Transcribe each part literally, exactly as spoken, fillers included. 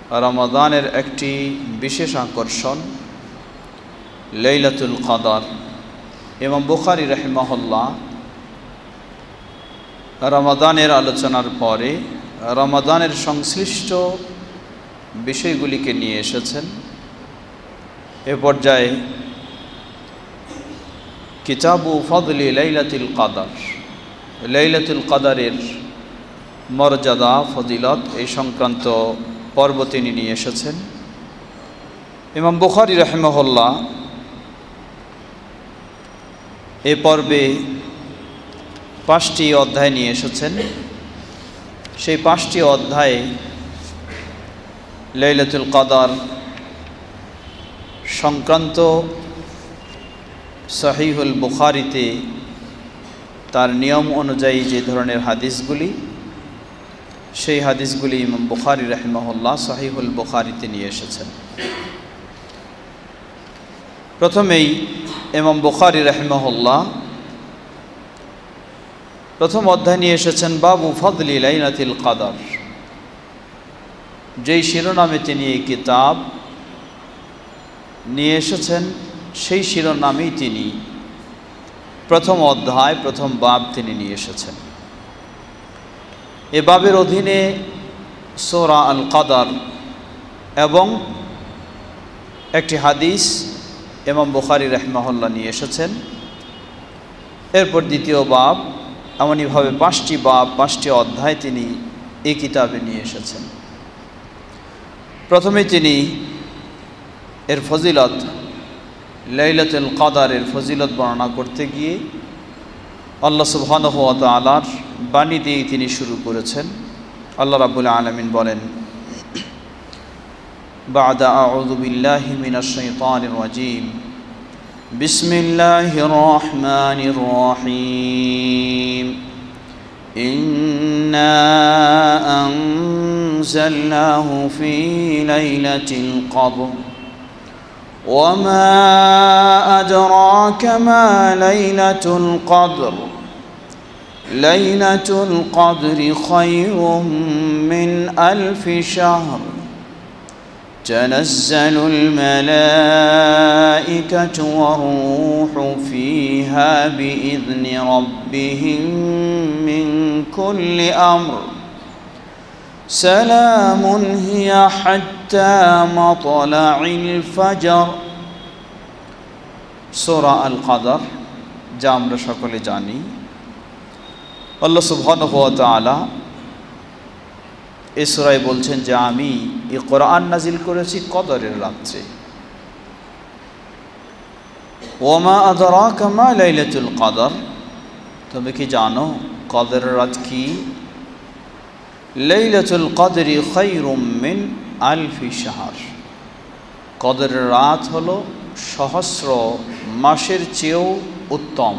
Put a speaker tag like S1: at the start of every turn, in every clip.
S1: রমাদানের একটি বিশেষ আকর্ষণ লাইলাতুল কদর। ইমাম বুখারী রাহিমাহুল্লাহ রমাদানের আলোচনার পরে রমাদানের সংশ্লিষ্ট বিষয়গুলিকে নিয়ে এসেছেন। এ পর্যায়ে কিতাবু ফদলি লাইলাতুল কদর, লাইলাতুল কদরের মর্যাদা ফজিলত এই সংক্রান্ত পর্ব তিনি নিয়ে এসেছেন। ইমাম বুখারী রাহিমাহুল্লাহ এ পর্বে পাঁচটি অধ্যায় নিয়ে এসেছেন। সেই পাঁচটি অধ্যায়ে লাইলাতুল কদর সংক্রান্ত সহিহুল বুখারীতে তার নিয়ম অনুযায়ী যে ধরনের হাদিসগুলি, সেই হাদিসগুলি ইমাম বুখারী রাহিমাহুল্লাহ সহিহুল বুখারীতে নিয়ে এসেছেন। প্রথমেই ইমাম বুখারী রাহিমাহুল্লাহ প্রথম অধ্যায় নিয়ে এসেছেন বাবু ফদলি লাইলাতুল কদর। যেই শিরোনামে তিনি এই কিতাব নিয়ে এসেছেন সেই শিরোনামেই তিনি প্রথম অধ্যায় প্রথম বাব তিনি নিয়ে এসেছেন। এ বাবের অধীনে সূরা আল কদর এবং একটি হাদিস ইমাম বুখারী রাহিমাহুল্লাহ নিয়ে এসেছেন। এরপর দ্বিতীয় বাব, এমনইভাবে পাঁচটি বাব পাঁচটি অধ্যায় তিনি এই কিতাবে নিয়ে এসেছেন। প্রথমে তিনি এর ফজিলত, লাইলাতুল কদরের ফজিলত বর্ণনা করতে গিয়ে আল্লাহ সুবহানাহু ওয়া তাআলার বাণী দিয়ে তিনি শুরু করেছেন। আল্লাহ রাব্বুল আলামিন বলেন, বা'দা আউযু বিল্লাহি মিনাশ শাইতানির রাজীম, বিসমিল্লাহির রহমানির রহিম, ইন্না আনজালনাহু ফি লাইলাতিল কদর وما أدراك ما ليلة القدر ليلة القدر خير من ألف شهر تنزل الملائكة والروح فيها بإذن ربهم من كل أمر سلام هي حتى مطلع الفجر। সূরা আল কদর, যা আমরা সকলে জানি, আল্লাহ সুবহানাহু ওয়া তাআলা এই সূরায় বলছেন যে আমি এই কোরআন নাজিল করেছি কদরের রাত্রে। ওমা আদরাকা মা লাইলাতুল কদর, তুমি কি জানো কদরের রাত কি? লাইলাতুল কদরি খায়রুম মিন আলফি শাহর, কদরের রাত হলো সহস্র মাসের চেয়েও উত্তম।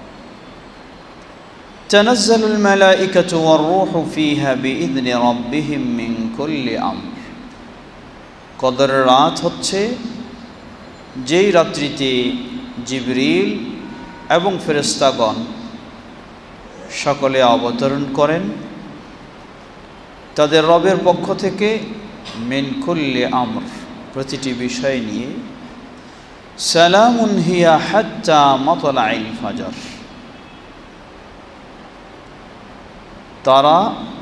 S1: তানাজ্জালুল মালাইকাতু ওয়ার রূহু ফিহা বিইذনি রাব্বিহিম মিন কুল্লি আমর, কদরের রাত হচ্ছে যেই রাত্রিতে জিবরিল এবং ফেরেশতাগণ সকলে অবতরণ করেন তাদের রবের পক্ষ থেকে, মিন কুল্লি আমর, প্রতিটি বিষয় নিয়ে। সালামুন হিয়া হাত্তা মাতলাইল ফাজর, তারা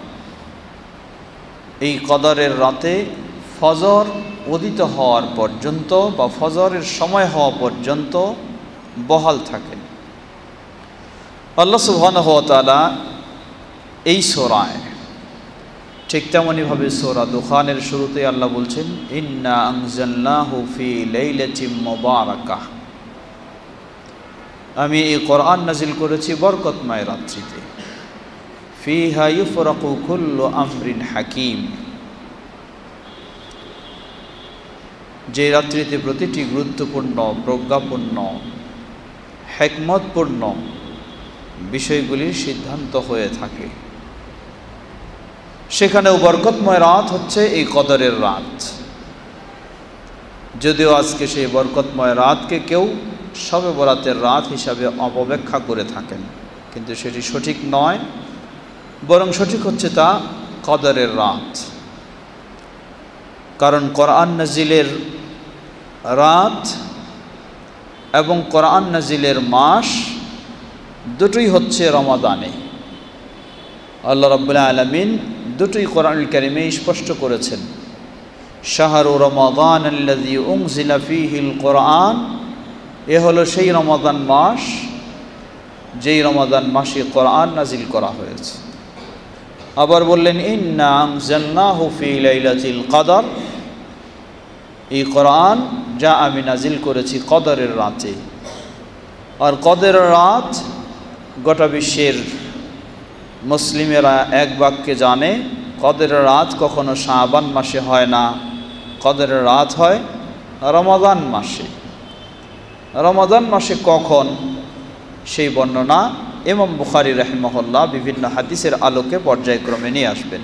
S1: এই কদরের রাতে ফজর উদিত হওয়ার পর্যন্ত বা ফজরের সময় হওয়া পর্যন্ত বহাল থাকেন। আল্লাহ সুবহানাহু ওয়া তাআলা এই সূরায় ঠিক তেমনইভাবে সূরা দুখানের শুরুতে আল্লাহ বলছেন, ইন্না আনজালনাহু ফি লাইলাতিন মুবারাকাহ, আমি এই কোরআন নাজিল করেছি বরকতময় রাত্রিতে। ফিহা ইউফরাকু কুল্লু আমরিন হাকিম, যে রাত্রিতে প্রতিটি গুরুত্বপূর্ণ, প্রজ্ঞাপূর্ণ, হিকমতপূর্ণ বিষয়গুলির সিদ্ধান্ত হয়ে থাকে। সেখানেও বরকতময় রাত হচ্ছে এই কদরের রাত। যদিও আজকে সেই বরকতময় রাতকে কেউ শবে বরাতের রাত হিসাবে অপব্যাখ্যা করে থাকেন, কিন্তু সেটি সঠিক নয়, বরং সঠিক হচ্ছে তা কদরের রাত। কারণ কোরআন নাজিলের রাত এবং কোরআন নাজিলের মাস দুটোই হচ্ছে রমাদানে। আল্লাহ রাব্বুল আলামিন দুটোই কোরআনুল কারীমে স্পষ্ট করেছেন, শাহরু রমাদান আল্লাযী উনজিলা ফীহিল কোরআন, এ হলো সেই রমাদান মাস যেই রমাদান মাসে কোরআন নাজিল করা হয়েছে। আবার বললেন, ইন্না আনজালনাহু ফী লাইলাতিল কদর, এই কোরআন যা আমি নাজিল করেছি কদরের রাতে। আর কদরের রাত গোটা বিশ্বের মুসলিমেরা এক বাক্যে জানে, কদরের রাত কখনো শাবান মাসে হয় না, কদরের রাত হয় রমাদান মাসে। রমাদান মাসে কখন, সেই বর্ণনা ইমাম বুখারী রাহিমাহুল্লাহ বিভিন্ন হাদিসের আলোকে পর্যায়ক্রমে নিয়ে আসবেন।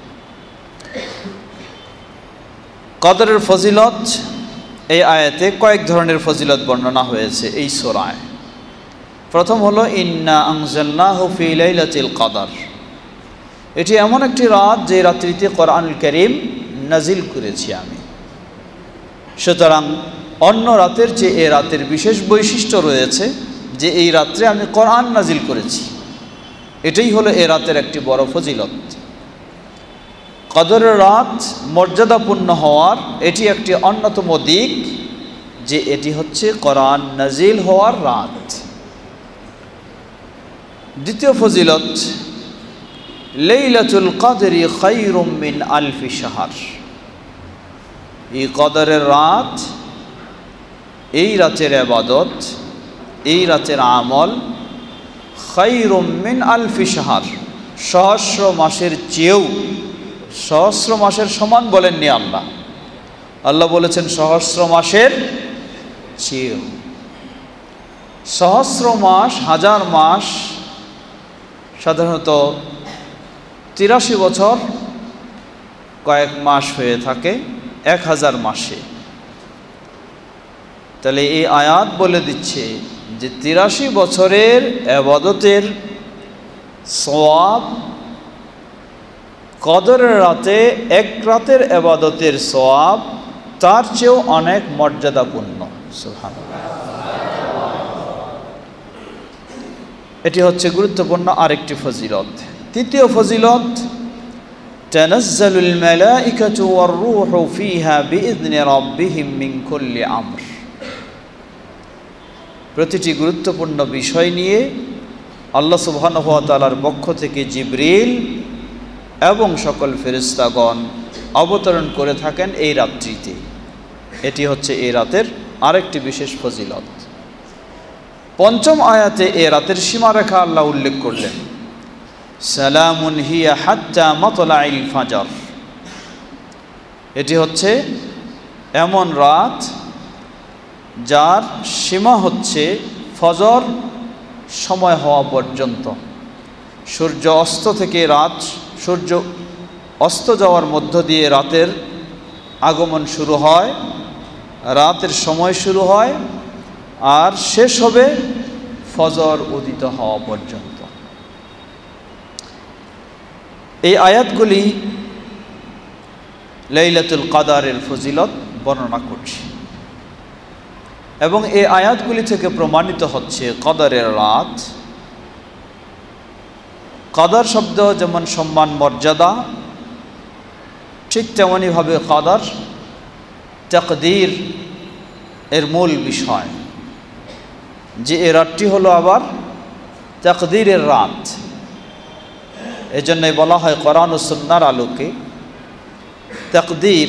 S1: কদরের ফজিলত এই আয়াতে কয়েক ধরনের ফজিলত বর্ণনা হয়েছে এই সূরায়। প্রথম হলো ইন্না আনজালনাহু ফী লাইলাতিল কদর, এটি এমন একটি রাত যে রাত্রিতে কোরআনুল কারীম নাজিল করেছি আমি। সুতরাং অন্য রাতের চেয়ে এ রাতের বিশেষ বৈশিষ্ট্য রয়েছে যে এই রাত্রে আমি কোরআন নাজিল করেছি, এটাই হলো এ রাতের একটি বড় ফজিলত। কদরের রাত মর্যাদাপূর্ণ হওয়ার এটি একটি অন্যতম দিক যে এটি হচ্ছে কোরআন নাজিল হওয়ার রাত। দ্বিতীয় ফজিলত, লাইলাতুল কদরি খায়রুম মিন আলফি শাহর, এই কদরের রাত, এই রাতের ইবাদত, এই রাতের আমল খায়রুম মিন আলফি শাহর, সহস্র মাসের চেয়েও, সহস্র মাসের সমান বলেননি আল্লাহ, আল্লাহ বলেছেন সহস্র মাসের চেয়েও। সহস্র মাস, হাজার মাস সাধারণত তিরাশি বছর কয়েক মাস হয়ে থাকে এক হাজার মাসে। তাহলে এই আয়াত বলে দিচ্ছে যে তিরাশি বছরের ইবাদতের সওয়াব কদরের রাতে এক রাতের ইবাদতের সওয়াব তার চেয়েও অনেক মর্যাদাপূর্ণ। সুবহানাল্লাহ, এটি হচ্ছে গুরুত্বপূর্ণ আরেকটি ফজিলত। তৃতীয় ফজিলত, তানাজ্জালুল মালাইকাতু ওয়ার রূহু ফীহা বিইذনি রাব্বিহিম মিন কুল্লি আমর, প্রতিটি গুরুত্বপূর্ণ বিষয় নিয়ে আল্লাহ সুবহানাহু ওয়া তাআলার পক্ষ থেকে জিবরিল এবং সকল ফেরেশতাগণ অবতরণ করে থাকেন এই রাত্রিতে। এটি হচ্ছে এই রাতের আরেকটি বিশেষ ফজিলত। পঞ্চম আয়াতে এ রাতের সীমারেখা আল্লাহ উল্লেখ করলেন, সালামুন হিয়া হাত্তা মাতলাইল ফাজর, এটি হচ্ছে এমন রাত যার সীমা হচ্ছে ফজর সময় হওয়া পর্যন্ত। সূর্য অস্ত থেকে রাত, সূর্য অস্ত যাওয়ার মধ্য দিয়ে রাতের আগমন শুরু হয়, রাতের সময় শুরু হয় আর শেষ হবে ফজর উদিত হওয়া পর্যন্ত। এই আয়াতগুলি লাইলাতুল কদরের ফজিলত বর্ণনা করছে এবং এই আয়াতগুলি থেকে প্রমাণিত হচ্ছে কদরের রাত, কদর শব্দ যেমন সম্মান মর্যাদা, ঠিক তেমনইভাবে কদর তাকদীর এর মূল বিষয়, যে এ রাতটি হলো আবার তাকদীরের রাত। এজন্যই বলা হয় কোরআন ও সুন্নাহর আলোকে তাকদীর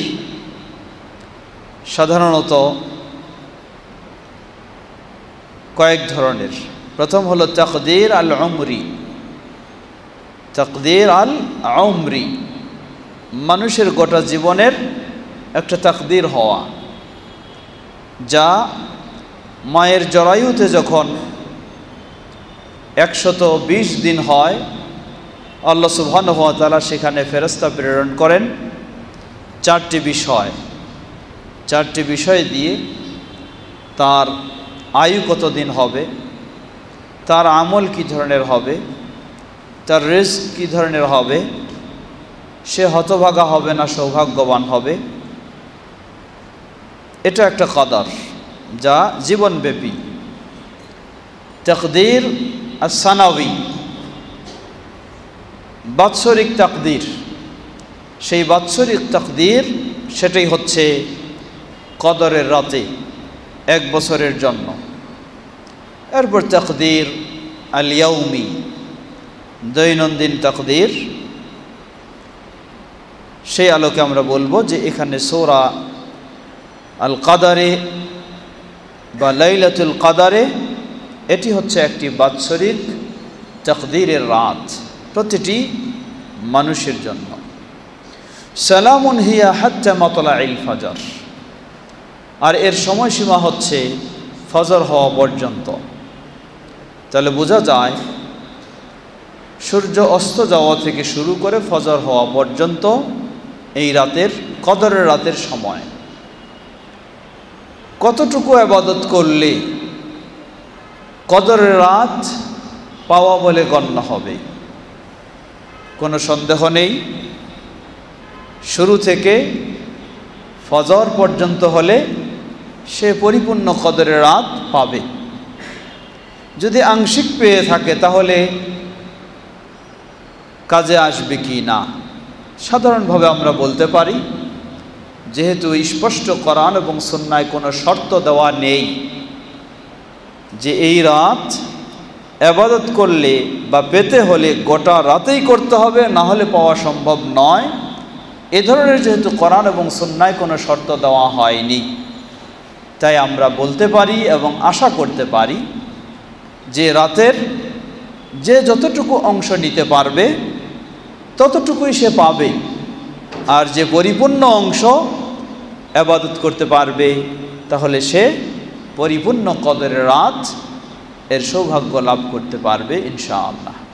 S1: সাধারণত কয়েক ধরনের। প্রথম হলো তাকদীর আল উমরি, তাকদীর আল উমরি, মানুষের গোটা জীবনের একটা তাকদীর হওয়া, যা মায়ের জরায়ুতে যখন একশত বিশ দিন হয় আল্লাহ সুবহানাহু ওয়া তাআলা সেখানে ফেরেশতা প্রেরণ করেন চারটি বিষয়, চারটি বিষয় দিয়ে তার আয়ু কতদিন হবে, তার আমল কী ধরনের হবে, তার রিজক কী ধরনের হবে, সে হতভাগা হবে না সৌভাগ্যবান হবে, এটা একটা কদর যা জীবনব্যাপী। তাকদীর আস-সানাবী, বাৎসরিক তাকদীর, সেই বাৎসরিক তাকদীর সেটাই হচ্ছে কদরের রাতে এক বছরের জন্য। এরপর তাকদীর আল ইয়াউমি, দৈনন্দিন তাকদীর, সেই আলোকে আমরা বলবো যে এখানে সূরা আল কাদারে বা লাইলাতুল কাদারে এটি হচ্ছে একটি বাৎসরিক তাকদীরের রাত প্রতিটি মানুষের জন্য। সালামুন হিয়া হাত্তা মাতলাইল ফাজর, আর এর সময়সীমা হচ্ছে ফজর হওয়া পর্যন্ত। তাহলে বোঝা যায় সূর্য অস্ত যাওয়া থেকে শুরু করে ফজর হওয়া পর্যন্ত এই রাতের, কদরের রাতের সময়। কতটুকু ইবাদত করলে কদরের রাত পাওয়া বলে গণ্য হবে? কোনো সন্দেহ নেই, শুরু থেকে ফজর পর্যন্ত হলে সে পরিপূর্ণ কদরের রাত পাবে। যদি আংশিক পেয়ে থাকে তাহলে কাজে আসবে কি না? সাধারণভাবে আমরা বলতে পারি, যেহেতু স্পষ্ট কোরআন এবং সুন্নায় কোনো শর্ত দেওয়া নেই যে এই রাত ইবাদত করলে বা পেতে হলে গোটা রাতেই করতে হবে, না হলে পাওয়া সম্ভব নয়, এ ধরনের যেহেতু কোরআন এবং সুন্নায় কোনো শর্ত দেওয়া হয়নি, তাই আমরা বলতে পারি এবং আশা করতে পারি যে রাতের যে যতটুকু অংশ নিতে পারবে ততটুকুই সে পাবে, আর যে পরিপূর্ণ অংশ ইবাদত করতে পারবে তাহলে সে পরিপূর্ণ কদরের রাত এর সৌভাগ্য লাভ করতে পারবে ইনশাআল্লাহ।